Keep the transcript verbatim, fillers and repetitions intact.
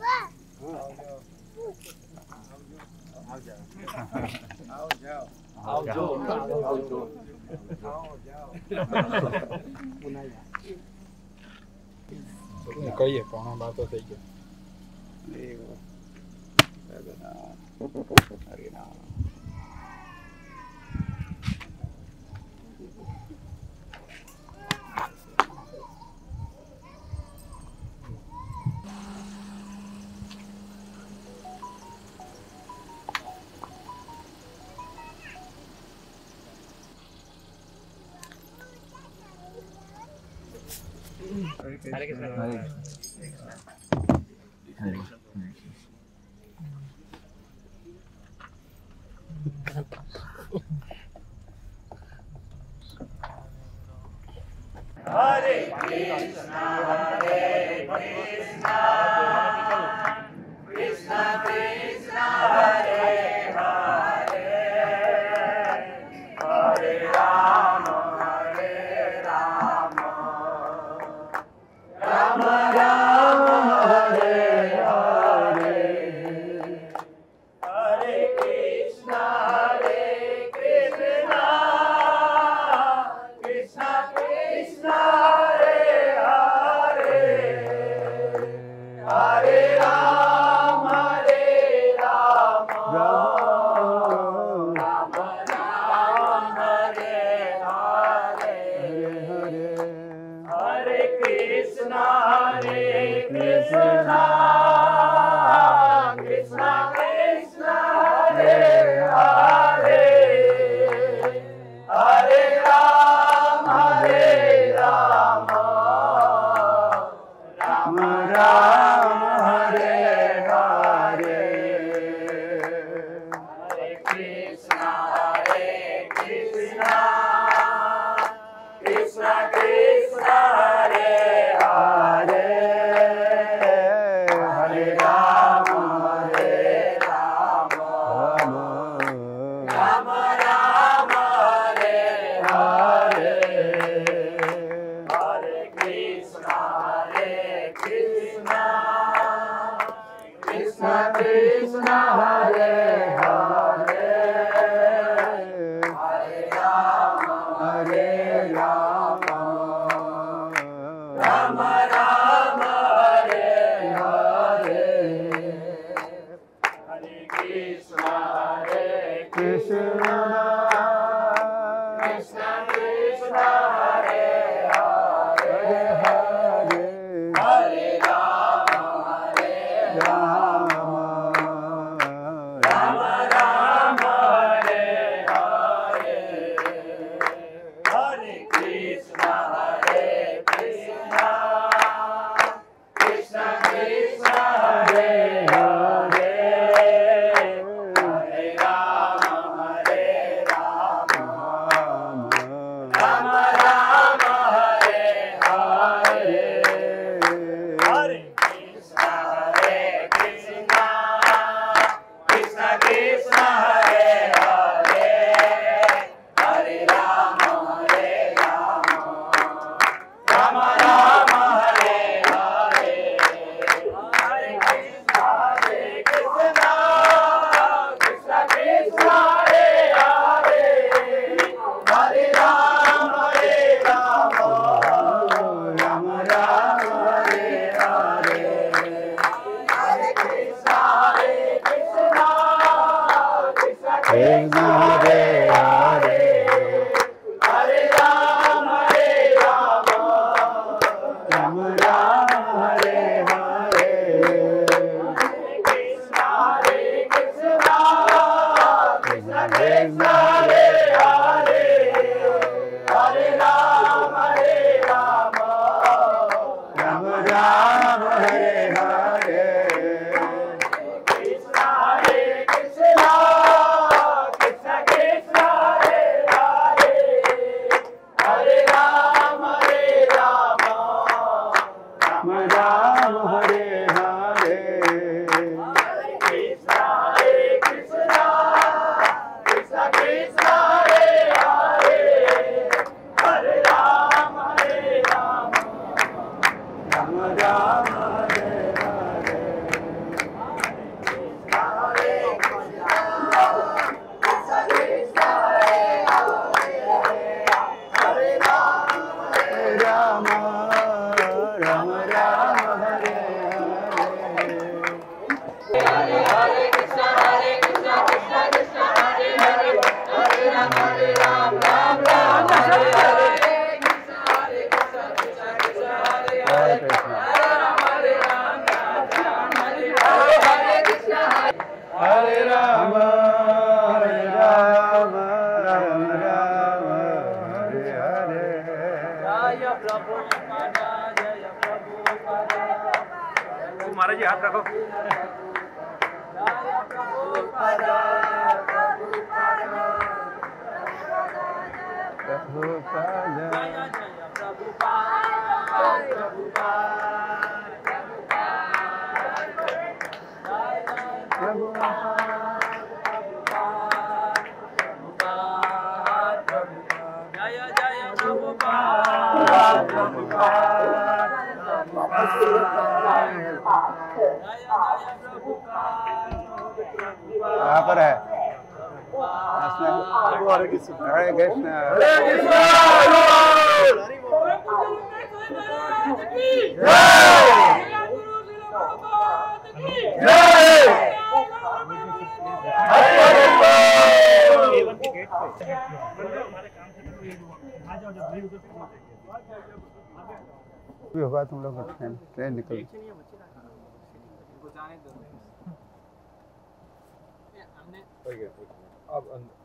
आओ जाओ आओ जाओ कहिए कौन बात तो सही है हरे राम हरे कृष्ण हरे कृष्ण हरे कृष्णा हरे कृष्णा कृष्णा कृष्णा हरे हरे हरे राम हरे राम राम राम हरे हरे हरे कृष्णा हरे कृष्णा कृष्णा कृष्णा हरे हरे हरे राम हरे राम राम राम हरे हरे हरे कृष्णा हरे कृष्णा कृष्णा कृष्णा हरे हरे हरे राम हरे राम राम राम हरे हरे हरे कृष्णा हरे कृष्णा कृष्णा कृष्णा हरे हरे हरे राम हरे राम राम राम हरे हरे हरे कृष्णा हरे कृष्णा कृष्णा कृष्णा हरे हरे हरे राम हरे राम राम राम हरे हरे हरे कृष्णा हरे कृष्णा कृष्णा कृष्णा हरे हरे हरे राम हरे राम राम राम हरे हरे हरे कृष्णा हरे कृष्णा कृष्णा कृष्णा हरे हरे हरे राम हरे राम राम राम हरे हरे हरे कृष्णा हरे कृष्णा कृष्णा कृष्णा हरे हरे हरे राम हरे राम राम राम हरे हरे हरे कृष्णा हरे कृष्णा कृष्णा कृष्णा हरे हरे हरे राम हरे राम राम राम हरे हरे हरे कृष्णा हरे कृष्णा कृष्णा कृष्णा हरे हरे हरे राम हरे राम राम राम हरे हरे हरे कृष्णा हरे कृष्णा कृष्णा कृष्णा हरे हरे हरे राम हरे राम राम राम हरे हरे कृष्णा हरे कृष्णा कृष्णा कृष्णा हरे हरे हरे राम हरे राम राम राम हरे हरे हरे कृष्णा हरे कृष्णा कृष्णा कृष्णा हरे हरे हरे राम हरे राम राम राम हरे हरे हरे राम हरे राम राम राम हरे हरे। जय प्रभुपाद जय प्रभुपाद। महाराज जी हाथ रखो। जय प्रभुपाद प्रभुपाद प्रभुपाद जय जय प्रभुपाद प्रभुपाद जय जय प्रभुपाद कहाँ पर है? हरे कृष्ण हरे कृष्ण हरे कृष्ण भी होगा तुम लोग का ट्रेन ट्रेन निकल अब अंदर